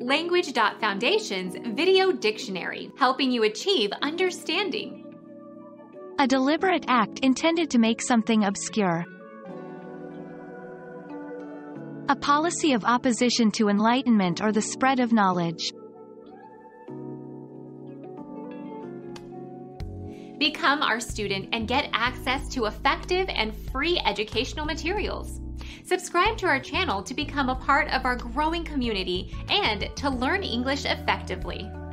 Language.Foundation's Video Dictionary, helping you achieve understanding. A deliberate act intended to make something obscure. A policy of opposition to enlightenment or the spread of knowledge. Become our student and get access to effective and free educational materials. Subscribe to our channel to become a part of our growing community and to learn English effectively.